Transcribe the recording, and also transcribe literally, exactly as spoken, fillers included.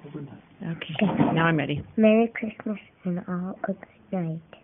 Okay, now I'm ready. Merry Christmas and all a good night.